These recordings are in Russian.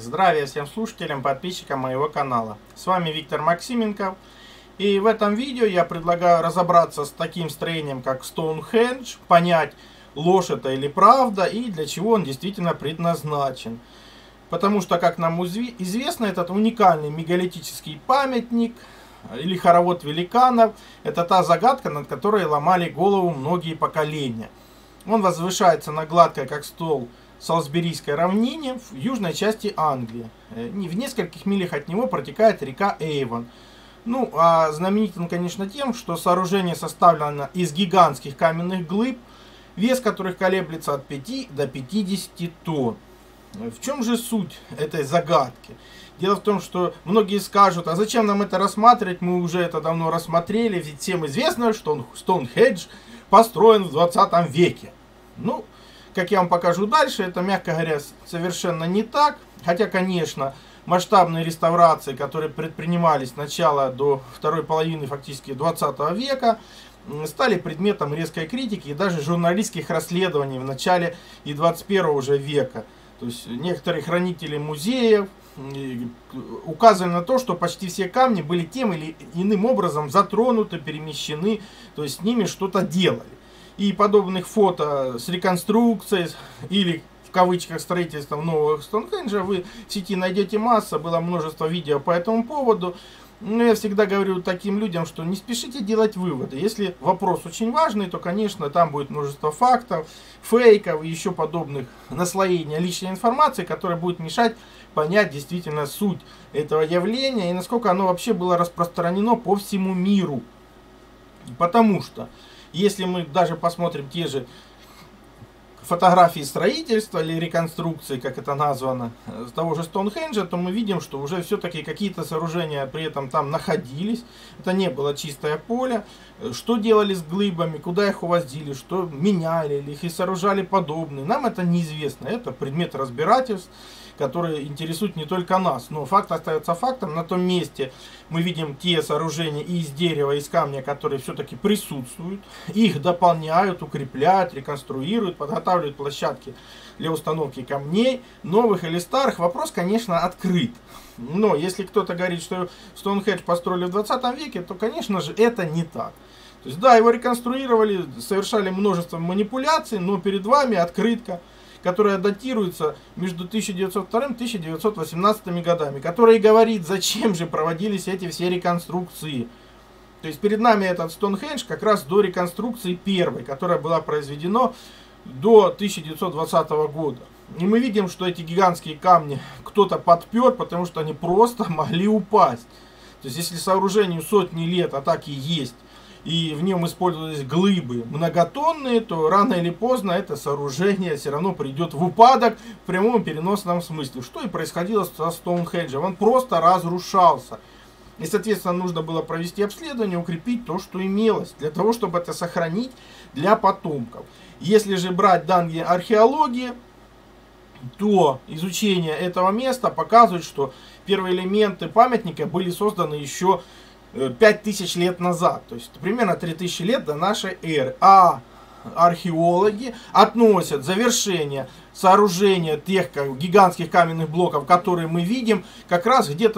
Здравия всем слушателям, подписчикам моего канала. С вами Виктор Максименков. И в этом видео я предлагаю разобраться с таким строением, как Стоунхендж, понять, ложь это или правда, и для чего он действительно предназначен. Потому что, как нам известно, этот уникальный мегалитический памятник, или хоровод великанов, это та загадка, над которой ломали голову многие поколения. Он возвышается на гладкой, как стол, Солсберийской равнине в южной части Англии. В нескольких милях от него протекает река Эйвон. Ну, а знаменит он, конечно, тем, что сооружение составлено из гигантских каменных глыб, вес которых колеблется от 5 до 50 тонн. В чем же суть этой загадки? Дело в том, что многие скажут, а зачем нам это рассматривать, мы уже это давно рассмотрели, ведь всем известно, что Стоунхендж построен в 20 веке. Ну, как я вам покажу дальше, это, мягко говоря, совершенно не так. Хотя, конечно, масштабные реставрации, которые предпринимались с начала до второй половины фактически 20 века, стали предметом резкой критики и даже журналистских расследований в начале и 21 уже века. То есть некоторые хранители музеев указывали на то, что почти все камни были тем или иным образом затронуты, перемещены, то есть с ними что-то делали. И подобных фото с реконструкцией или в кавычках строительством нового Стоунхенджа вы в сети найдете масса, было множество видео по этому поводу. Но я всегда говорю таким людям, что не спешите делать выводы. Если вопрос очень важный, то, конечно, там будет множество фактов, фейков и еще подобных наслоений личной информации, которая будет мешать понять действительно суть этого явления и насколько оно вообще было распространено по всему миру. Потому что если мы даже посмотрим те же фотографии строительства или реконструкции, как это названо, того же Стоунхенджа, то мы видим, что уже все-таки какие-то сооружения при этом там находились. Это не было чистое поле. Что делали с глыбами, куда их увозили, что меняли или их и сооружали подобные. Нам это неизвестно. Это предмет разбирательств, которые интересуют не только нас. Но факт остается фактом. На том месте мы видим те сооружения и из дерева, и из камня, которые все-таки присутствуют. Их дополняют, укрепляют, реконструируют, подготавливают площадки для установки камней, новых или старых. Вопрос, конечно, открыт. Но если кто-то говорит, что Стоунхендж построили в 20 веке, то, конечно же, это не так. То есть, да, его реконструировали, совершали множество манипуляций, но перед вами открытка, которая датируется между 1902 и 1918 годами, которая говорит, зачем же проводились эти все реконструкции. То есть перед нами этот Стоунхендж как раз до реконструкции первой, которая была произведена до 1920 года. И мы видим, что эти гигантские камни кто-то подпер, потому что они просто могли упасть. То есть если сооружению сотни лет, а так и есть, и в нем использовались глыбы многотонные, то рано или поздно это сооружение все равно придет в упадок в прямом переносном смысле. Что и происходило со Стоунхенджем. Он просто разрушался. И, соответственно, нужно было провести обследование, укрепить то, что имелось, для того, чтобы это сохранить для потомков. Если же брать данные археологии, то изучение этого места показывает, что первые элементы памятника были созданы еще 5000 лет назад, то есть примерно 3000 лет до нашей эры. А археологи относят завершение сооружения тех гигантских каменных блоков, которые мы видим, как раз где-то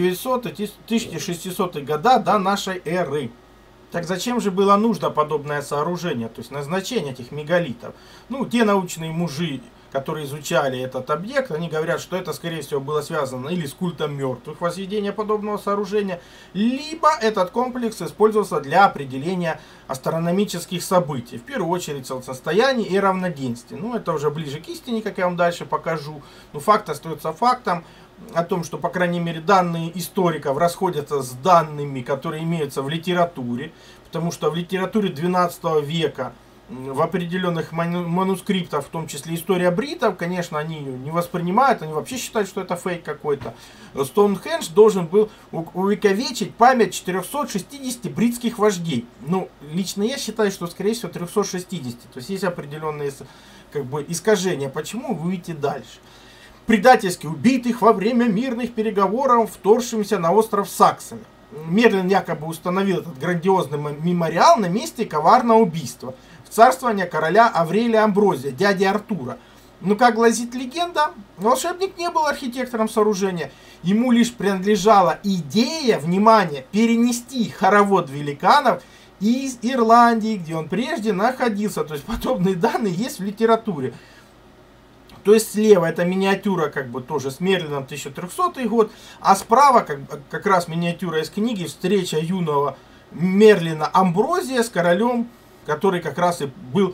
1900-1600 года до нашей эры. Так зачем же было нужно подобное сооружение, то есть назначение этих мегалитов? Ну, те научные мужи, которые изучали этот объект, они говорят, что это, скорее всего, было связано или с культом мертвых, возведения подобного сооружения, либо этот комплекс использовался для определения астрономических событий, в первую очередь солнцестояния и равноденствия. Ну, это уже ближе к истине, как я вам дальше покажу. Но факт остается фактом о том, что, по крайней мере, данные историков расходятся с данными, которые имеются в литературе, потому что в литературе 12 века в определенных манускриптах, в том числе история бритов, конечно, они ее не воспринимают, они вообще считают, что это фейк какой-то. Стоунхендж должен был увековечить память 460 бритских вождей. Ну, лично я считаю, что, скорее всего, 360. То есть есть определенные искажения. Почему? Вы увидите дальше. Предательски убитых во время мирных переговоров, вторгшимся на остров Саксами. Мерлин якобы установил этот грандиозный мемориал на месте коварного убийства в царствование короля Аврелия Амброзия, дяди Артура. Но, как гласит легенда, волшебник не был архитектором сооружения. Ему лишь принадлежала идея, внимание, перенести хоровод великанов из Ирландии, где он прежде находился. То есть подобные данные есть в литературе. То есть слева это миниатюра как бы тоже с Мерлином 1300 год, а справа как раз миниатюра из книги «Встреча юного Мерлина Амброзия с королем», который как раз и был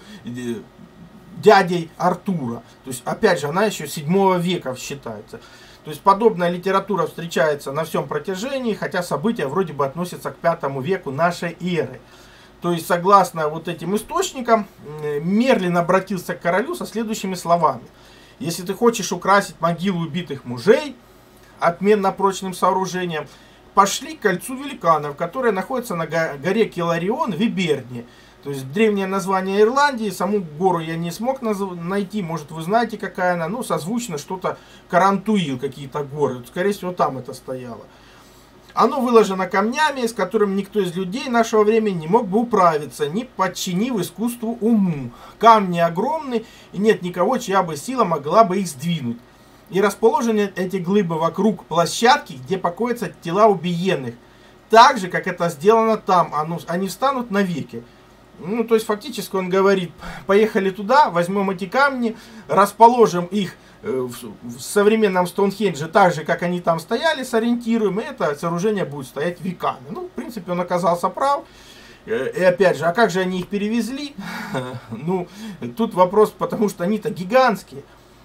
дядей Артура. То есть, опять же, она еще 7 века считается. То есть, подобная литература встречается на всем протяжении, хотя события вроде бы относятся к 5 веку нашей эры. То есть, согласно вот этим источникам, Мерлин обратился к королю со следующими словами. Если ты хочешь украсить могилу убитых мужей отменно прочным сооружением, пошли к кольцу великанов, которое находится на горе Келарион в Ибернии. То есть древнее название Ирландии, саму гору я не смог найти, может вы знаете какая она, ну созвучно что-то Карантуил, какие-то горы, скорее всего там это стояло. Оно выложено камнями, с которым никто из людей нашего времени не мог бы управиться, не подчинив искусству уму. Камни огромны, и нет никого, чья бы сила могла бы их сдвинуть. И расположены эти глыбы вокруг площадки, где покоятся тела убиенных. Так же, как это сделано там, они встанут навеки. Ну, то есть, фактически он говорит, поехали туда, возьмем эти камни, расположим их в современном Стоунхендже так же, как они там стояли, сориентируем, и это сооружение будет стоять веками. Ну, в принципе, он оказался прав. И опять же, а как же они их перевезли? Ну, тут вопрос, потому что они-то гигантские.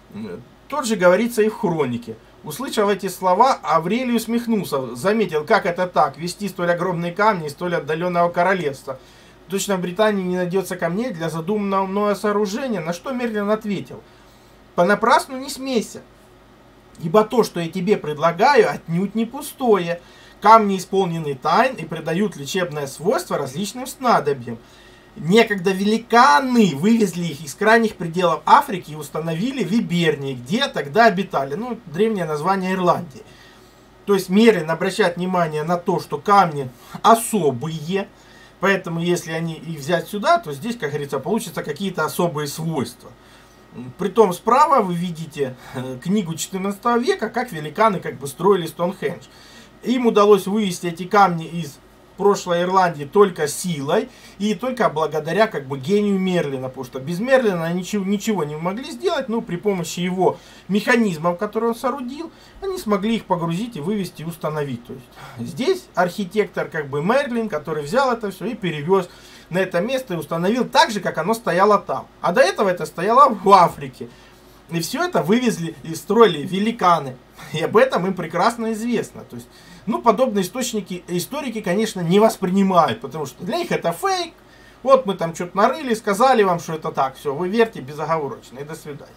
Тот же говорится и в хронике. Услышав эти слова, Аврелий усмехнулся, заметил, как это так, вести столь огромные камни из столь отдаленного королевства. Точно в Британии не найдется камней для задуманного мною сооружения, на что Мерлин ответил. Понапрасну не смейся, ибо то, что я тебе предлагаю, отнюдь не пустое. Камни исполнены тайн и придают лечебное свойство различным снадобьям. Некогда великаны вывезли их из крайних пределов Африки и установили в Ибернии, где тогда обитали, ну, древнее название Ирландии. То есть Мерлин обращает внимание на то, что камни особые, поэтому если они их взять сюда, то здесь, как говорится, получатся какие-то особые свойства. Притом справа вы видите книгу 14 века, как великаны как бы строили Стоунхендж. Им удалось вывести эти камни из прошлой Ирландии только силой и только благодаря как бы гению Мерлина, потому что без Мерлина они ничего не могли сделать, но при помощи его механизмов, которые он соорудил, они смогли их погрузить и вывести и установить. То есть здесь архитектор как бы Мерлин, который взял это все и перевез на это место и установил так же, как оно стояло там. А до этого это стояло в Африке. И все это вывезли и строили великаны. И об этом им прекрасно известно. То есть, ну, подобные историки, конечно, не воспринимают, потому что для них это фейк. Вот мы там что-то нарыли, сказали вам, что это так. Все, вы верьте безоговорочно. И до свидания.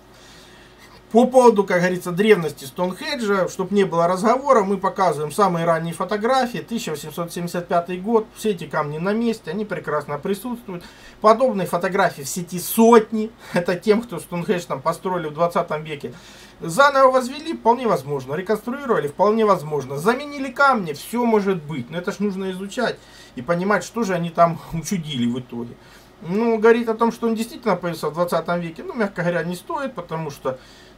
По поводу, как говорится, древности Стоунхенджа, чтобы не было разговора, мы показываем самые ранние фотографии, 1875 год, все эти камни на месте, они прекрасно присутствуют. Подобные фотографии в сети сотни, это тем, кто Стоунхендж там построили в 20 веке. Заново возвели, вполне возможно, реконструировали, вполне возможно, заменили камни, все может быть, но это ж нужно изучать и понимать, что же они там учудили в итоге. Ну, говорить о том, что он действительно появился в 20 веке, ну, мягко говоря, не стоит, потому что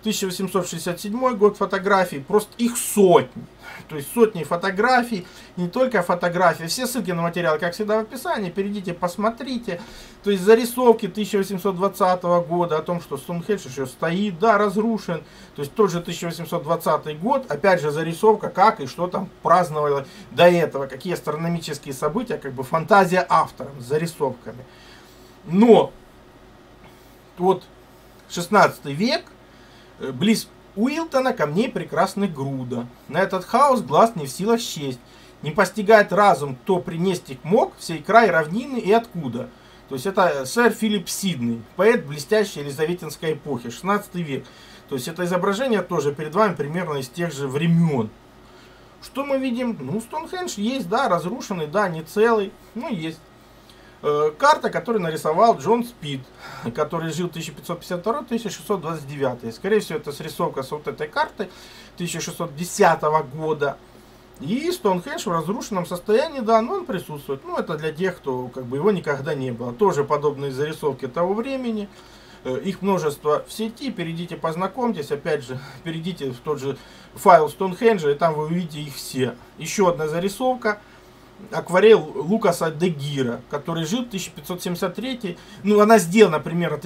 1867 год фотографий, просто их сотни. То есть сотни фотографий, не только фотографии. Все ссылки на материал, как всегда, в описании. Перейдите, посмотрите. То есть зарисовки 1820 года о том, что Стоунхендж еще стоит, да, разрушен. То есть тот же 1820 год, опять же зарисовка, как и что там праздновали до этого. Какие астрономические события, как бы фантазия автора с зарисовками. Но вот 16 век, близ Уилтона камней прекрасных груда. На этот хаос глаз не в силах счесть. Не постигает разум, кто принести мог в сей край равнины и откуда. То есть это сэр Филипп Сидней, поэт блестящей елизаветинской эпохи, 16 век. То есть это изображение тоже перед вами примерно из тех же времен. Что мы видим? Ну, Стоунхендж есть, да, разрушенный, да, не целый, но есть. Карта, которую нарисовал Джон Спид, который жил 1552-1629. Скорее всего, это срисовка с вот этой карты 1610 года. И Стоунхендж в разрушенном состоянии, да, но он присутствует. Ну, это для тех, кто как бы его никогда не было. Тоже подобные зарисовки того времени. Их множество в сети, перейдите, познакомьтесь, опять же, перейдите в тот же файл Стоунхенджа, и там вы увидите их все. Еще одна зарисовка. Акварель Лукаса де Гира, который жил 1573, ну она сделана примерно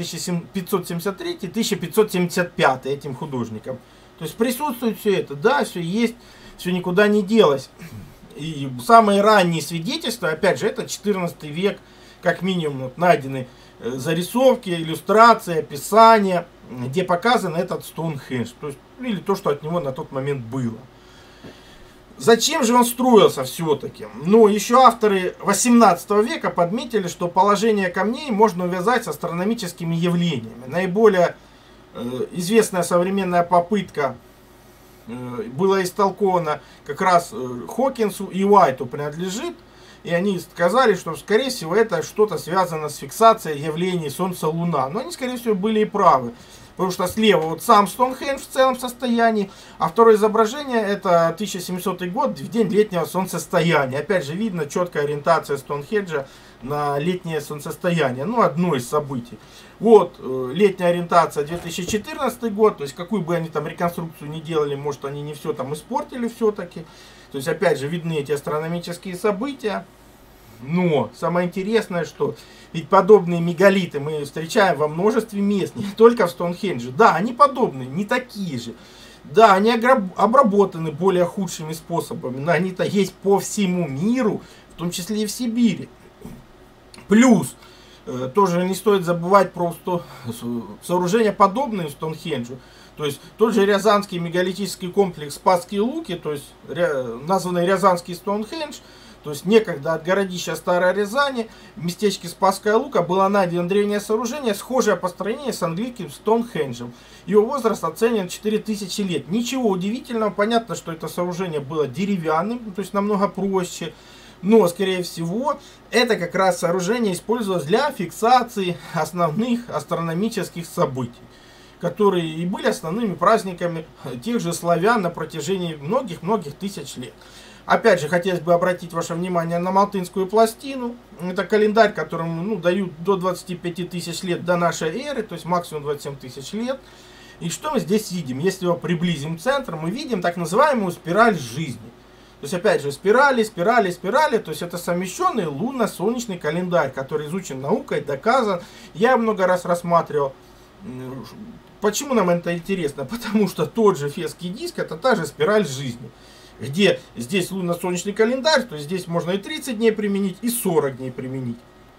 1573-1575 этим художником. То есть присутствует все это, да, все есть, все никуда не делось. И самые ранние свидетельства, опять же, это 14 век, как минимум, вот, найдены зарисовки, иллюстрации, описания, где показан этот Стоунхендж, то есть, или то, что от него на тот момент было. Зачем же он строился все-таки? Ну, еще авторы 18 века подметили, что положение камней можно увязать с астрономическими явлениями. Наиболее известная современная попытка была истолкована как раз Хокинсу и Уайту принадлежит. И они сказали, что, скорее всего, это что-то связано с фиксацией явлений Солнца-Луна. Но они, скорее всего, были и правы. Потому что слева вот сам Стоунхендж в целом состоянии, а второе изображение это 1700 год, в день летнего солнцестояния. Опять же видно четкая ориентация Стоунхенджа на летнее солнцестояние, ну одно из событий. Вот летняя ориентация 2014 год, то есть какую бы они там реконструкцию ни делали, может они не все там испортили все-таки. То есть опять же видны эти астрономические события. Но самое интересное, что ведь подобные мегалиты мы встречаем во множестве мест, не только в Стоунхендже. Да, они подобные, не такие же. Да, они обработаны более худшими способами, но они-то есть по всему миру, в том числе и в Сибири. Плюс, тоже не стоит забывать про сооружения, подобные Стоунхенджу. То есть тот же Рязанский мегалитический комплекс Спасские Луки, то есть названный Рязанский Стоунхендж. То есть некогда от городища Старой Рязани в местечке Спасская Лука было найдено древнее сооружение, схожее по строению с английским Стоунхенджем. Его возраст оценен 4000 лет. Ничего удивительного, понятно, что это сооружение было деревянным, то есть намного проще. Но, скорее всего, это как раз сооружение использовалось для фиксации основных астрономических событий, которые и были основными праздниками тех же славян на протяжении многих-многих тысяч лет. Опять же, хотелось бы обратить ваше внимание на Малтынскую пластину. Это календарь, которому дают до 25 тысяч лет до нашей эры, то есть максимум 27 тысяч лет. И что мы здесь видим? Если его приблизим к центру, мы видим так называемую спираль жизни. То есть, опять же, спирали, то есть это совмещенный лунно-солнечный календарь, который изучен наукой, доказан. Я много раз рассматривал. Почему нам это интересно? Потому что тот же Фесский диск, это та же спираль жизни. Где здесь лунно-солнечный календарь, то здесь можно и 30 дней применить, и 40 дней применить.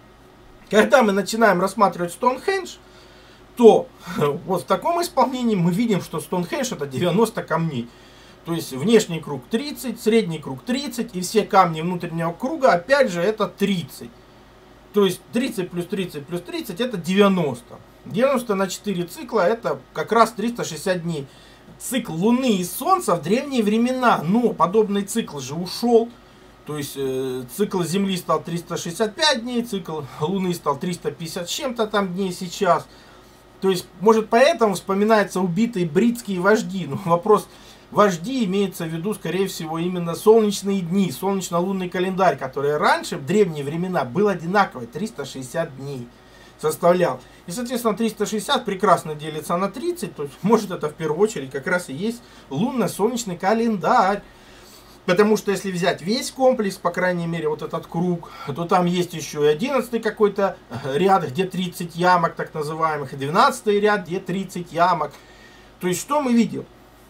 Когда мы начинаем рассматривать Стоунхендж, то вот в таком исполнении мы видим, что Стоунхендж это 90 камней. То есть внешний круг 30, средний круг 30, и все камни внутреннего круга, опять же, это 30. То есть 30 плюс 30 плюс 30 это 90. 90 на 4 цикла это как раз 360 дней. Цикл Луны и Солнца в древние времена, но подобный цикл же ушел. То есть цикл Земли стал 365 дней, цикл Луны стал 350 с чем-то там дней сейчас. То есть, может, поэтому вспоминаются убитые бритские вожди. Но вопрос, вожди имеется в виду, скорее всего, именно солнечные дни, солнечно-лунный календарь, который раньше, в древние времена, был одинаковый, 360 дней составлял. И, соответственно, 360 прекрасно делится на 30, то есть, может, это в первую очередь как раз и есть лунно-солнечный календарь. Потому что если взять весь комплекс, по крайней мере, вот этот круг, то там есть еще и 11-й какой-то ряд, где 30 ямок, так называемых, и 12-й ряд, где 30 ямок. То есть, что мы видим?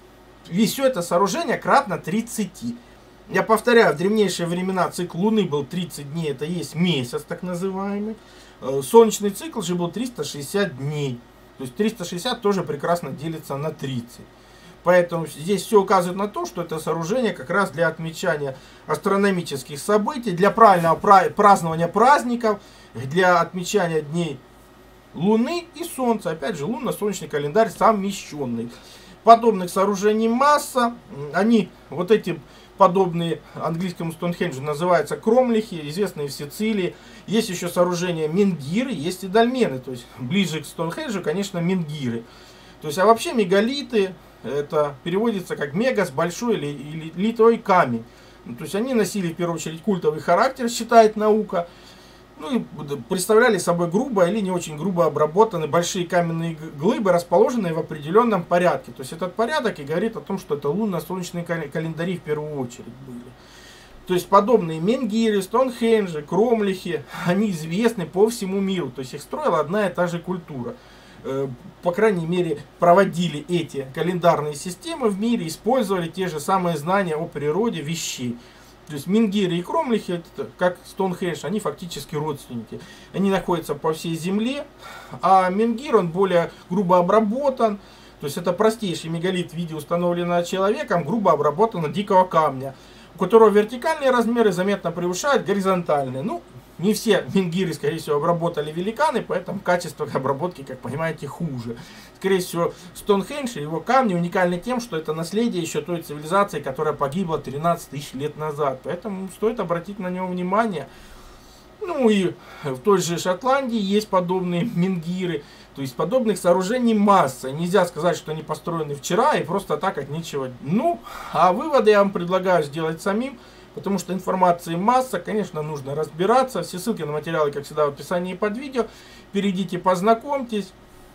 Все это сооружение кратно 30. Я повторяю, в древнейшие времена цикл Луны был 30 дней, это есть месяц, так называемый. Солнечный цикл же был 360 дней. То есть 360 тоже прекрасно делится на 30. Поэтому здесь все указывает на то, что это сооружение как раз для отмечания астрономических событий, для правильного празднования праздников, для отмечания дней Луны и Солнца. Опять же, лунно-солнечный календарь совмещенный. Подобных сооружений масса. Они, вот эти подобные английскому Стоунхенджу, называются кромлихи, известные в Сицилии. Есть еще сооружения менгиры, есть и дольмены. То есть ближе к Стоунхенджу, конечно, менгиры. То есть, а вообще мегалиты, это переводится как мегас, большой или литой камень. То есть они носили в первую очередь культовый характер, считает наука. Ну и представляли собой грубо или не очень грубо обработанные большие каменные глыбы, расположенные в определенном порядке. То есть этот порядок и говорит о том, что это лунно-солнечные календари в первую очередь были. То есть подобные менгиры, Стоунхенджи, Кромлихи, они известны по всему миру. То есть их строила одна и та же культура. По крайней мере, проводили эти календарные системы в мире, использовали те же самые знания о природе вещей. То есть менгиры и Кромлихи, как Стоунхендж, они фактически родственники. Они находятся по всей земле, а менгир, он более грубо обработан. То есть это простейший мегалит в виде установленного человеком, грубо обработанного дикого камня, у которого вертикальные размеры заметно превышают горизонтальные. Ну, не все менгиры, скорее всего, обработали великаны, поэтому качество обработки, как понимаете, хуже. Скорее всего, Стоунхендж и его камни уникальны тем, что это наследие еще той цивилизации, которая погибла 13 тысяч лет назад. Поэтому стоит обратить на него внимание. Ну и в той же Шотландии есть подобные менгиры. То есть подобных сооружений масса. Нельзя сказать, что они построены вчера и просто так от нечего. Ну, а выводы я вам предлагаю сделать самим. Потому что информации масса, конечно, нужно разбираться. Все ссылки на материалы, как всегда, в описании под видео. Перейдите, познакомьтесь.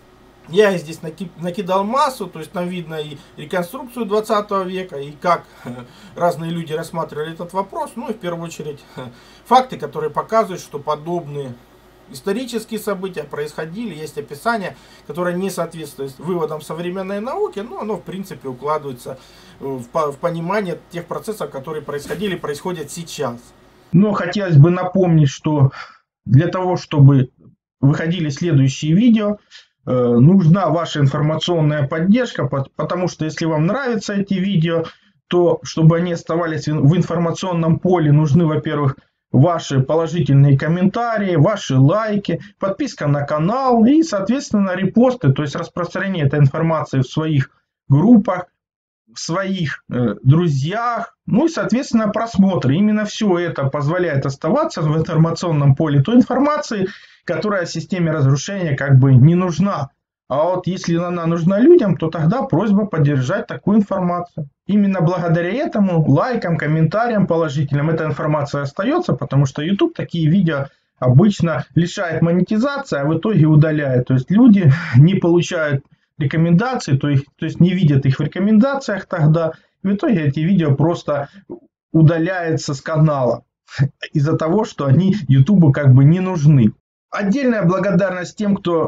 Я здесь накидал массу, то есть там видно и реконструкцию 20 века, и как разные люди рассматривали этот вопрос. Ну и в первую очередь факты, которые показывают, что подобные исторические события происходили, есть описание, которое не соответствует выводам современной науки, но оно в принципе укладывается в понимание тех процессов, которые происходили и происходят сейчас. Но хотелось бы напомнить, что для того, чтобы выходили следующие видео, нужна ваша информационная поддержка, потому что если вам нравятся эти видео, то чтобы они оставались в информационном поле, нужны, во-первых, ваши положительные комментарии, ваши лайки, подписка на канал и, соответственно, репосты, то есть распространение этой информации в своих группах, в своих друзьях, ну и, соответственно, просмотры. Именно все это позволяет оставаться в информационном поле той информации, которая системе разрушения как бы не нужна. А вот если она нужна людям, то тогда просьба поддержать такую информацию. Именно благодаря этому, лайкам, комментариям положительным, эта информация остается, потому что YouTube такие видео обычно лишает монетизации, а в итоге удаляет. То есть люди не получают рекомендаций, то есть не видят их в рекомендациях тогда. И в итоге эти видео просто удаляются с канала из-за того, что они YouTube как бы не нужны. Отдельная благодарность тем, кто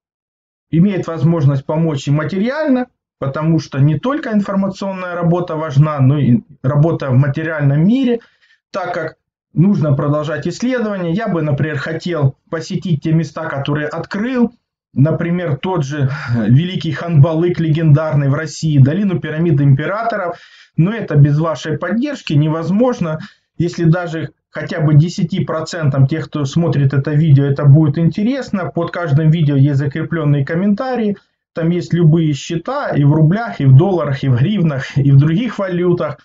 имеет возможность помочь и материально, потому что не только информационная работа важна, но и работа в материальном мире, так как нужно продолжать исследования. Я бы, например, хотел посетить те места, которые открыл, например, тот же Великий Ханбалык, легендарный в России, долину пирамид императоров, но это без вашей поддержки невозможно. Если даже хотя бы 10% тех, кто смотрит это видео, это будет интересно. Под каждым видео есть закрепленные комментарии. Там есть любые счета и в рублях, и в долларах, и в гривнах, и в других валютах.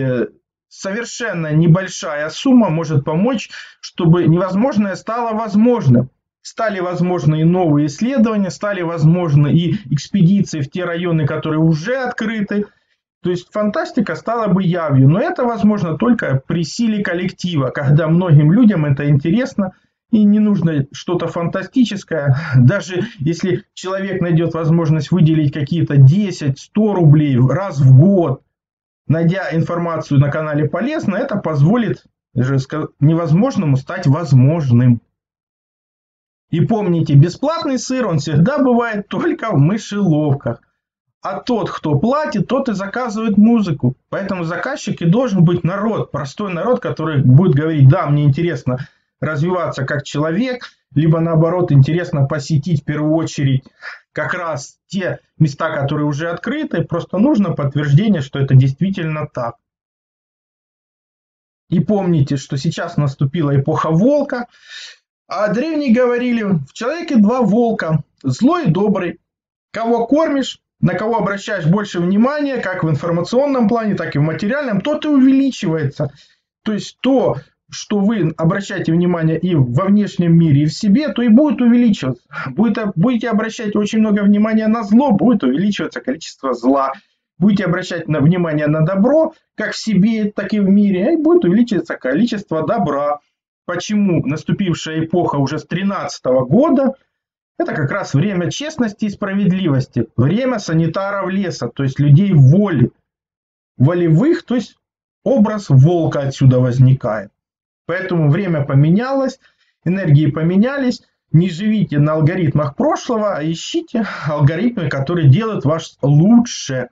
Совершенно небольшая сумма может помочь, чтобы невозможное стало возможным. Стали возможны и новые исследования, стали возможны и экспедиции в те районы, которые уже открыты. То есть фантастика стала бы явью, но это возможно только при силе коллектива, когда многим людям это интересно и не нужно что-то фантастическое. Даже если человек найдет возможность выделить какие-то 10-100 рублей раз в год, найдя информацию на канале полезно, это позволит невозможному стать возможным. И помните, бесплатный сыр, он всегда бывает только в мышеловках. А тот, кто платит, тот и заказывает музыку. Поэтому заказчик и должен быть народ, простой народ, который будет говорить: да, мне интересно развиваться как человек, либо наоборот интересно посетить в первую очередь как раз те места, которые уже открыты. Просто нужно подтверждение, что это действительно так. И помните, что сейчас наступила эпоха волка. А древние говорили: в человеке два волка, злой и добрый. Кого кормишь, на кого обращаешь больше внимания, как в информационном плане, так и в материальном, тот и увеличивается. То есть то, что вы обращаете внимание и во внешнем мире, и в себе, то и будет увеличиваться. Будете обращать очень много внимания на зло, будет увеличиваться количество зла. Будете обращать внимание на добро, как в себе, так и в мире, и будет увеличиваться количество добра. почему наступившая эпоха уже с 2013 года – это как раз время честности и справедливости, время санитаров леса, то есть людей воли, волевых, то есть образ волка отсюда возникает. Поэтому время поменялось, энергии поменялись. Не живите на алгоритмах прошлого, а ищите алгоритмы, которые делают вас лучше.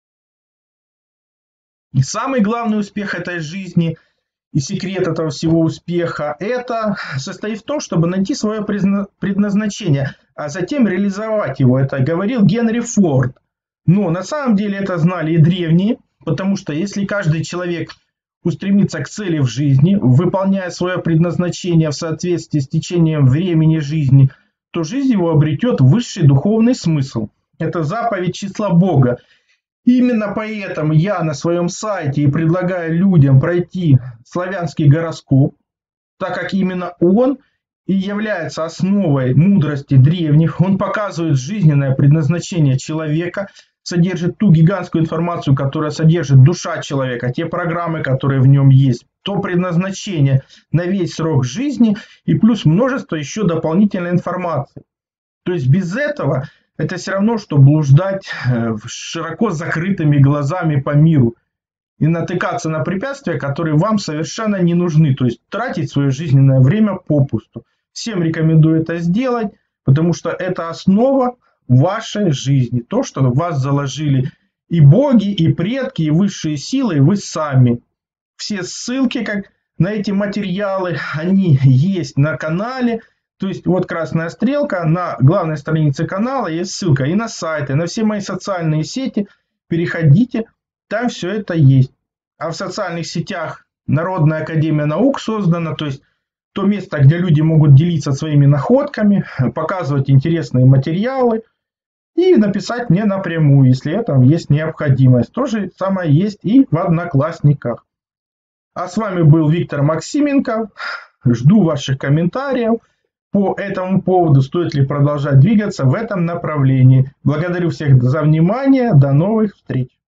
И самый главный успех этой жизни и секрет этого всего успеха это состоит в том, чтобы найти свое предназначение, а затем реализовать его. Это говорил Генри Форд. Но на самом деле это знали и древние, потому что если каждый человек устремится к цели в жизни, выполняя свое предназначение в соответствии с течением времени жизни, то жизнь его обретет высший духовный смысл. Это заповедь числа Бога. Именно поэтому я на своем сайте и предлагаю людям пройти славянский гороскоп, так как именно он и является основой мудрости древних. Он показывает жизненное предназначение человека, содержит ту гигантскую информацию, которая содержит душа человека, те программы, которые в нем есть, то предназначение на весь срок жизни и плюс множество еще дополнительной информации. То есть без этого это все равно, что блуждать широко закрытыми глазами по миру и натыкаться на препятствия, которые вам совершенно не нужны. То есть тратить свое жизненное время попусту. Всем рекомендую это сделать, потому что это основа вашей жизни. То, что в вас заложили и боги, и предки, и высшие силы, и вы сами. Все ссылки как на эти материалы, они есть на канале. То есть вот красная стрелка, на главной странице канала есть ссылка и на сайты, на все мои социальные сети. Переходите, там все это есть. А в социальных сетях Народная академия наук создана, то есть то место, где люди могут делиться своими находками, показывать интересные материалы и написать мне напрямую, если это есть необходимость. То же самое есть и в Одноклассниках. А с вами был Виктор Максименко. Жду ваших комментариев по этому поводу, стоит ли продолжать двигаться в этом направлении. Благодарю всех за внимание. До новых встреч.